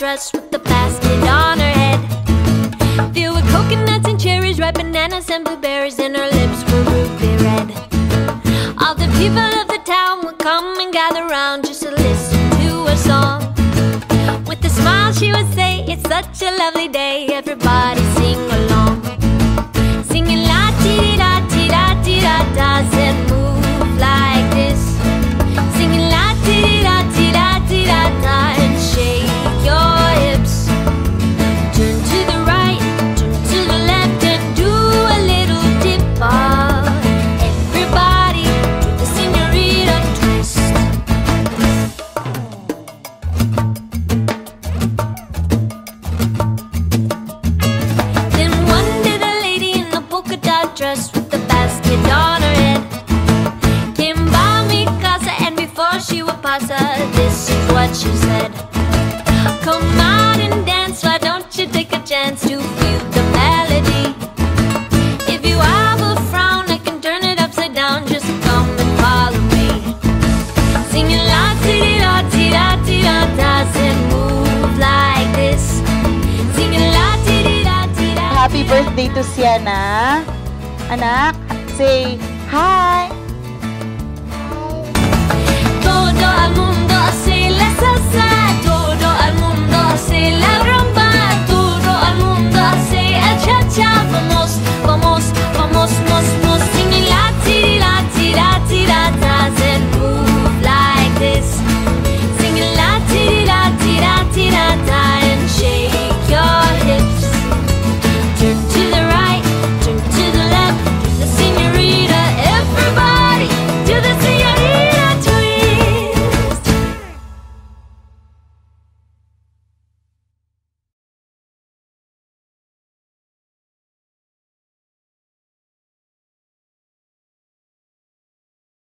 dress with the basket on her head, filled with coconuts and cherries, ripe bananas and blueberries, and her lips were ruby red. All the people of the town would come and gather round just to listen to her song. With a smile she would say, "It's such a lovely day, everybody sing along." Singing la-ti-da-ti-da-ti-da-da, said move like this. Singing la-ti-da-ti-da-ti-da-da, and shake your hips. Turn to the right, turn to the left, and do a little dip. Everybody do the señorita twist. Then one day the lady in the polka dot dress with the basket on her head came by mi casa, and before she would pass her, this is what she said: "Come out and dance, why don't you take a chance to feel the melody? If you have a frown, I can turn it upside down, just come and follow me." Singing la-ti-da-ti-da-ti-da-da, said move like this. Singing la-ti-da-ti-da. Happy birthday to Sienna. Anak, say hi. Todo el mundo hace la salsa, todo el mundo hace la